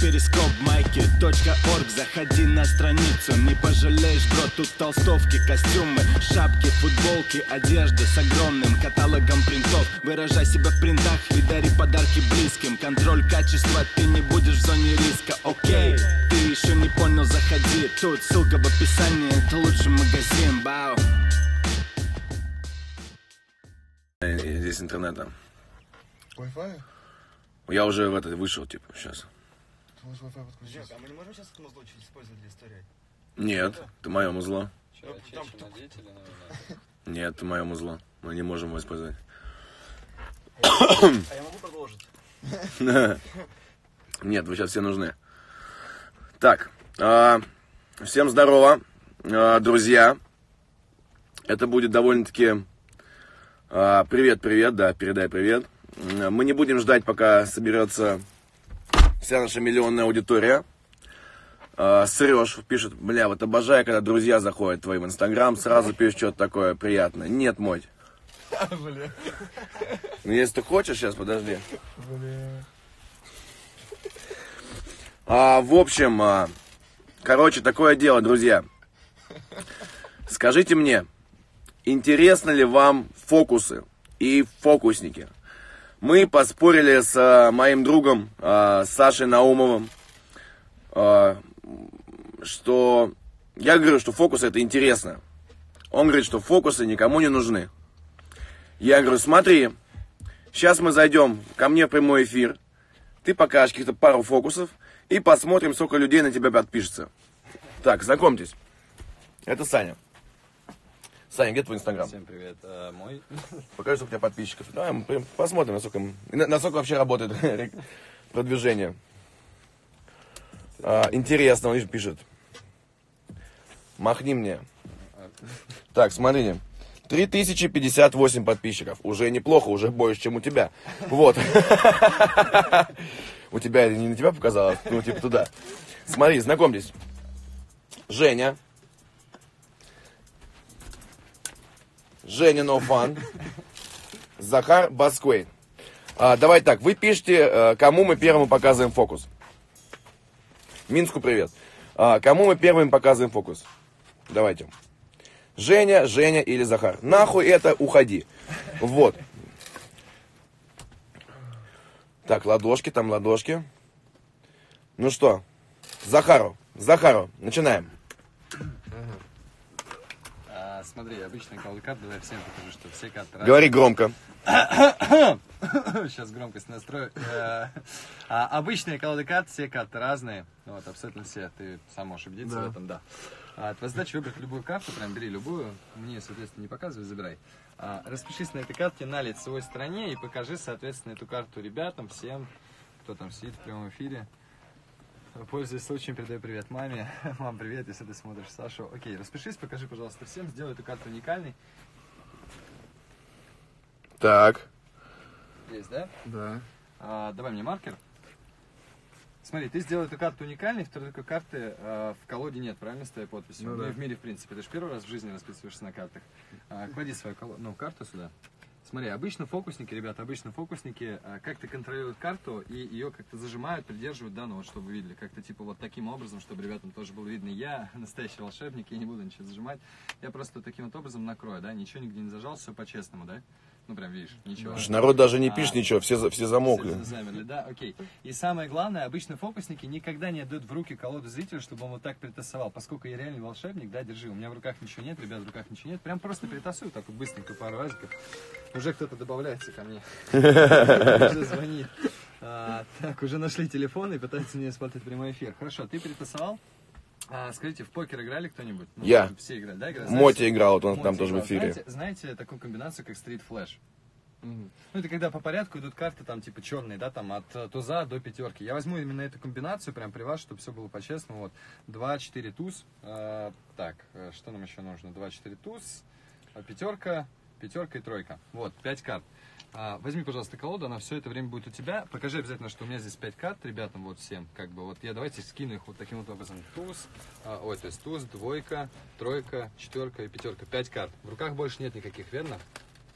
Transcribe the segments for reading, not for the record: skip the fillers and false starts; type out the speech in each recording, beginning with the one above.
перископ, майки.орг. Заходи на страницу, не пожалеешь, бро. Тут толстовки, костюмы, шапки, футболки, одежда с огромным каталогом принтов. Выражай себя в принтах и дари подарки близким. Контроль качества, ты не будешь в зоне риска. Окей, ты еще не понял, заходи. Тут ссылка в описании, это лучший магазин. Бау. Здесь интернета. Wi-Fi? Я уже в это вышел, типа, сейчас. Ты можешь Wi-Fi подключить? Жек, а мы не можем сейчас это музло использовать для истории? Нет, это мое музло. Там Нет, это мое музло. Мы не можем его использовать. А я могу продолжить? Нет, вы сейчас все нужны. Так, всем здорово, друзья. Это будет довольно-таки... Привет, да, передай привет. Мы не будем ждать, пока соберется вся наша миллионная аудитория. Сереж пишет, бля, вот обожаю, когда друзья заходят твои в Инстаграм, сразу пишешь что-то такое приятное. Нет, Моть. Ну, если ты хочешь, сейчас, подожди. В общем, короче, такое дело, друзья. Скажите мне, интересны ли вам фокусы и фокусники? Мы поспорили с моим другом Сашей Наумовым, что я говорю, что фокусы это интересно. Он говорит, что фокусы никому не нужны. Я говорю, смотри, сейчас мы зайдем ко мне в прямой эфир, ты покажешь каких-то пару фокусов и посмотрим, сколько людей на тебя подпишется. Так, знакомьтесь, это Саня. Саня, где твой Инстаграм? Всем привет, мой. Покажи, сколько у тебя подписчиков. Давай мы посмотрим, насколько вообще работает продвижение. Интересно, он пишет. Махни мне. Так, смотрите. 3058 подписчиков. Уже неплохо, уже больше, чем у тебя. Вот. У тебя не на тебя показалось? Ну, типа туда. Смотри, знакомьтесь. Женя. Женя No Fun. Захар Басквей. Давай так, вы пишите, кому мы первым показываем фокус. Минску привет. Кому мы первым показываем фокус? Давайте. Женя, Женя или Захар. Нахуй это, уходи. Вот. Так, ладошки, там ладошки. Ну что, Захару, начинаем. Смотри, обычная колода карт, давай всем покажу, что все карты разные. Говори громко. Сейчас громкость настрою. Обычные колоды карт, все карты разные. Вот, абсолютно все. Ты сам можешь убедиться в этом, да. Твоя задача выбрать любую карту, прям бери любую. Мне, соответственно, не показывай, забирай. Распишись на этой карте на лицевой стороне и покажи, соответственно, эту карту ребятам, всем, кто там сидит в прямом эфире. Пользуясь случаем, передаю привет маме. Мам, привет, если ты смотришь Сашу. Окей, распишись, покажи, пожалуйста, всем. Сделай эту карту уникальной. Так. Есть, да? Да. Давай мне маркер. Смотри, ты сделал эту карту уникальной, второй такой карты в колоде нет, правильно, с твоей подписью? Ну, да. да. И в мире, в принципе. Ты же первый раз в жизни расписываешься на картах. Клади свою карту сюда. Смотри, обычно фокусники, ребята, как-то контролируют карту и ее как-то зажимают, придерживают, да, ну вот, чтобы вы видели, как-то типа вот таким образом, чтобы ребятам тоже было видно, я настоящий волшебник, я не буду ничего зажимать, я просто таким вот образом накрою, да, ничего нигде не зажал, все по-честному, да, ну прям видишь, ничего. Народ даже не пишет ничего, все замокли. Все замерли, да, окей. И самое главное, обычно фокусники никогда не отдают в руки колоду зрителю, чтобы он вот так притасовал. Поскольку я реальный волшебник, да, держи, у меня в руках ничего нет, ребят, в руках ничего нет. Прям просто притасую так вот быстренько пару разиков. Уже кто-то добавляется ко мне. Уже звонит. Так, уже нашли телефон и пытаются мне смотреть прямой эфир. Хорошо, ты притасовал? Скажите, в покер играли кто-нибудь? Ну, Я. Все играли, да? Играли? Мотя играл, вот он Мотя там тоже в играл. эфире. Знаете такую комбинацию, как Street Flash? Ну, это когда по порядку идут карты, там, типа, черные, да, там, от туза до пятерки. Я возьму именно эту комбинацию, прям при вас, чтобы все было по-честному. Вот, 2-4 туз. Так, что нам еще нужно? 2-4 туз, пятерка и тройка. Вот, 5 карт. Возьми, пожалуйста, колоду, она все это время будет у тебя. Покажи обязательно, что у меня здесь 5 карт, ребятам, вот всем, как бы, вот я давайте скину их вот таким вот образом. Туз, то есть туз, двойка, тройка, четверка и пятерка. 5 карт. В руках больше нет никаких, верно?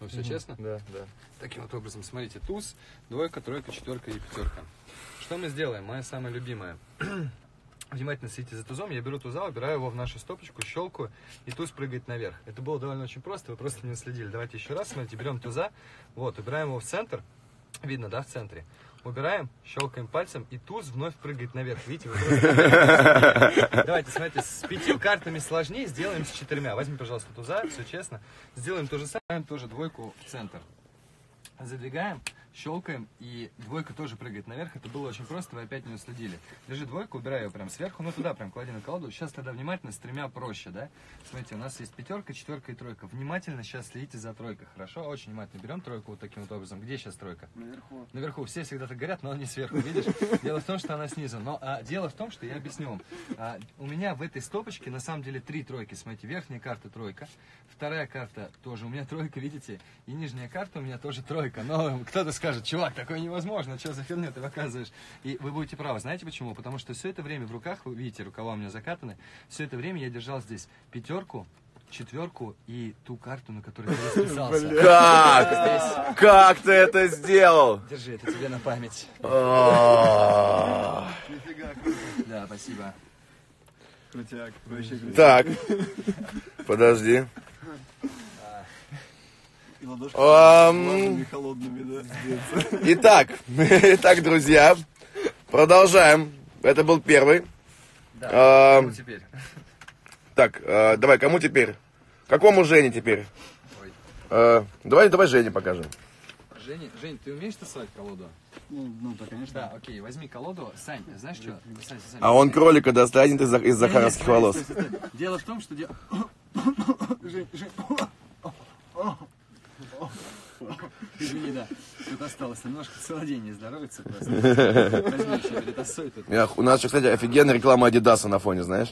Ну, все честно? Да, да. Таким вот образом, смотрите, туз, двойка, тройка, четверка и пятерка. Что мы сделаем? Моя самая любимая. Внимательно следите за тузом. Я беру туза, убираю его в нашу стопочку, щелкаю, и туз прыгает наверх. Это было довольно очень просто, вы просто не уследили. Давайте еще раз, смотрите, берем туза, вот, убираем его в центр. Видно, да, в центре? Убираем, щелкаем пальцем, и туз вновь прыгает наверх. Видите, вы просто... Давайте, смотрите, с 5 картами сложнее, сделаем с 4. Возьми, пожалуйста, туза, все честно. Сделаем то же самое, тоже двойку в центр. Задвигаем, щелкаем, и двойка тоже прыгает наверх. Это было очень просто, вы опять не уследили. Держи двойку, убирай ее прям сверху, ну туда прям клади на колоду. Сейчас тогда внимательно, с 3 проще, да? Смотрите, у нас есть пятерка, четверка и тройка. Внимательно сейчас следите за тройкой, хорошо? Очень внимательно. Берем тройку вот таким вот образом. Где сейчас тройка? Наверху. Наверху. Все всегда так горят, но не сверху, видишь? Дело в том, что она снизу. Но дело в том, что я объясню вам. У меня в этой стопочке на самом деле 3 тройки. Смотрите, верхняя карта тройка, вторая карта тоже у меня тройка, видите? И нижняя карта у меня тоже тройка. Но кто-то скажет, чувак, такое невозможно, что за фигню ты показываешь? И вы будете правы. Знаете почему? Потому что все это время в руках, вы видите, рукава у меня закатаны, все это время я держал здесь пятерку, четверку и ту карту, на которой ты расписался. Как? Как ты это сделал? Держи, это тебе на память. А. Да, спасибо. Крутяк. Вообще крутяк. Так, подожди. И ладошки Ам. холодными, да? Итак, друзья, продолжаем. Это был первый. Да, ну теперь. Так, давай, кому теперь? Какому Жене теперь? Давай Жене покажем. Жень, ты умеешь тасовать колоду? Ну, да, конечно. Да, окей, возьми колоду. Сань, знаешь что? Сань. А он кролика достанет из захаровских волос. Стой. Дело в том, что... Жень. Извини, да. Тут осталось немножко, целый день не здоровится просто. Возьми еще, перетасуй тут. У нас еще, кстати, офигенная реклама Адидаса на фоне, знаешь?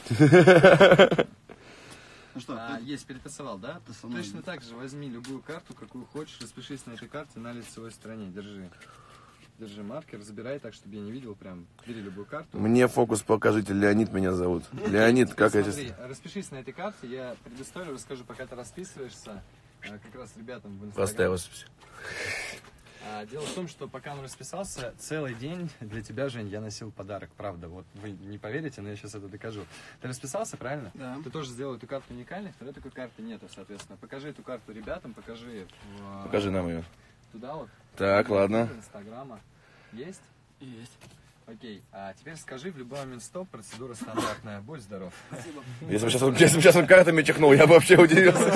Ну что, Есть, перетасовал, да? Точно так же возьми любую карту, какую хочешь, распишись на этой карте на лицевой стороне. Держи маркер, забирай так, чтобы я не видел, прям бери любую карту. Мне фокус покажите, Леонид меня зовут. Леонид, как я Смотри, сейчас... распишись на этой карте, я предысторию расскажу, пока ты расписываешься, как раз ребятам в Поставил. Инстаграм. Дело в том, что пока он расписался, целый день для тебя, Жень, я носил подарок, правда. Вот вы не поверите, но я сейчас это докажу. Ты расписался, правильно? Да. Ты тоже сделал эту карту уникальной, второй такой карты нету, соответственно. Покажи эту карту ребятам, покажи Покажи нам ее. туда вот. Так, ладно. Инстаграма. Есть? есть. Окей. А теперь скажи в любой момент стоп, процедура стандартная. Будь здоров. Если бы сейчас он картами чихнул, я бы вообще удивился.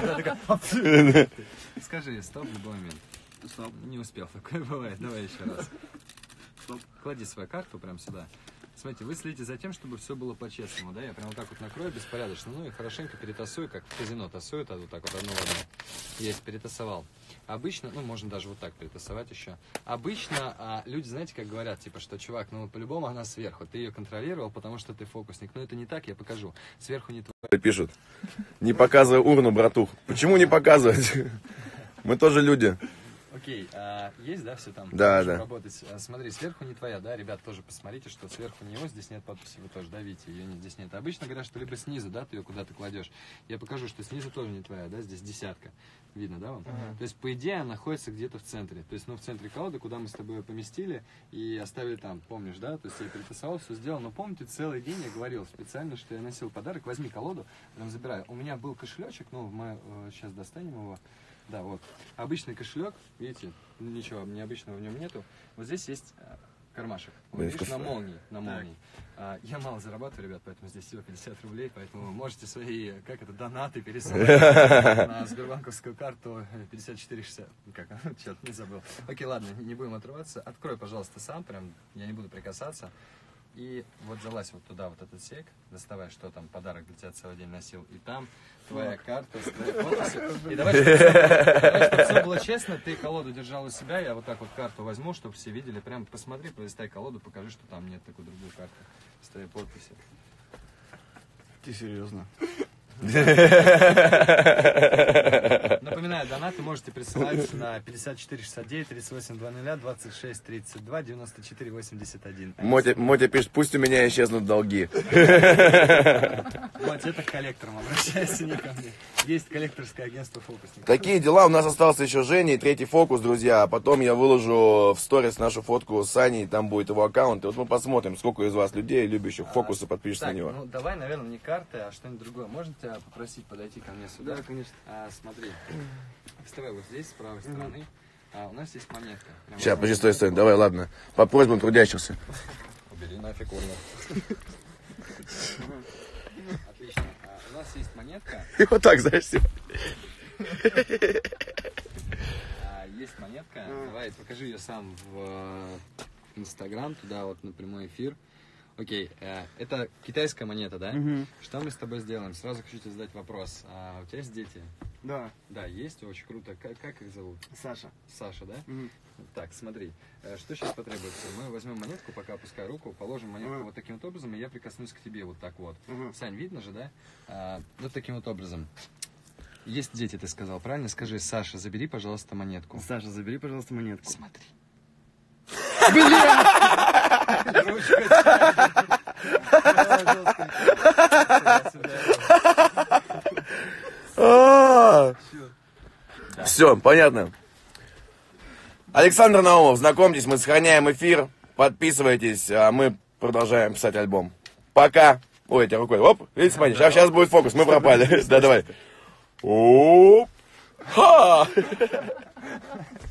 Скажи стоп в любой момент. Стоп. Не успел, такое бывает. Давай еще раз. Стоп. Клади свою карту прямо сюда. Смотрите, вы следите за тем, чтобы все было по-честному, да? Я прям вот так вот накрою беспорядочно, ну и хорошенько перетасую, как в казино тасуют, а вот так вот одно в одно. Есть, перетасовал. Обычно, ну можно даже вот так перетасовать еще. Обычно люди, знаете, как говорят, типа, что, чувак, ну по-любому она сверху, ты ее контролировал, потому что ты фокусник. Но это не так, я покажу. Сверху не твоя. Пишут. Не показывай урну, братух. Почему не показывать? Мы тоже люди. Окей, есть, да, все там? Да, Можем да. работать. Смотри, сверху не твоя, да, ребят, тоже посмотрите, что сверху не его, здесь нет подписи, вы тоже, да, видите, ее здесь нет. Обычно говорят, что либо снизу, да, ты ее куда-то кладешь. Я покажу, что снизу тоже не твоя, да, здесь десятка. Видно, да, вам? То есть, по идее, она находится где-то в центре. То есть, ну, в центре колоды, куда мы с тобой ее поместили и оставили там, помнишь, да? То есть, я перетасовал, все сделал. Но помните, целый день я говорил специально, что я носил подарок. Возьми колоду, прям забираю. У меня был кошелечек, ну, сейчас достанем его. Да, вот. Обычный кошелек, видите, ничего необычного в нем нету. Вот здесь есть кармашек. Вот, видишь, на молнии. Я мало зарабатываю, ребят, поэтому здесь всего 50 рублей, поэтому можете свои, донаты пересылать на сбербанковскую карту 5460. Черт, не забыл. Окей, ладно, не будем отрываться. Открой, пожалуйста, сам, прям, я не буду прикасаться. И вот залазь вот туда, вот этот сейк, доставай, что там, подарок для тебя целый день носил, и там твоя карта с твоей подписью. И давай, чтобы все было честно, ты колоду держал у себя, я вот так вот карту возьму, чтобы все видели, прям посмотри, пролистай колоду, покажи, что там нет такой другой карты с твоей подписью. Ты серьезно? Ну, Напоминаю, донаты можете присылать на 5469 38 00 26 32 94 81. Мотя пишет, пусть у меня исчезнут долги. Вот, это к коллекторам обращайся, не ко мне. Есть коллекторское агентство фокусников. Такие дела. У нас остался еще Женя и третий фокус, друзья. А потом я выложу в сторис нашу фотку с Саней, там будет его аккаунт. И вот мы посмотрим, сколько из вас людей, любящих фокусы, подпишется Так, на него. ну давай, наверное, не карты, а что-нибудь другое. Можно тебя попросить подойти ко мне сюда? Да, конечно. Смотри, вставай вот здесь, с правой стороны. У нас есть монетка. Прям Сейчас, вот. подожди, стой, давай, ладно. По просьбам трудящихся. Убери нафиг урну. Отлично. У нас есть монетка. И вот так, знаешь, все. Есть монетка. Давай, покажи ее сам в Инстаграм, туда вот на прямой эфир. Окей, это китайская монета, да? Что мы с тобой сделаем? Сразу хочу тебе задать вопрос. У тебя есть дети? Да, Да, есть, очень круто. Как их зовут? Саша. Саша, да? Так, смотри, что сейчас потребуется? Мы возьмем монетку, пока опускай руку, положим монетку вот таким вот образом, и я прикоснусь к тебе вот так вот. Сань, видно же, да? Вот таким вот образом. Есть дети, ты сказал, правильно? Скажи, Саша, забери, пожалуйста, монетку. Саша, забери, пожалуйста, монетку. Смотри. Все, понятно. Александр Наумов, знакомьтесь, мы сохраняем эфир. Подписывайтесь, а мы продолжаем писать альбом. Пока. Ой, этой рукой. Оп, видите, смотри, сейчас будет фокус, мы пропали. Да, давай. Оп. Ха!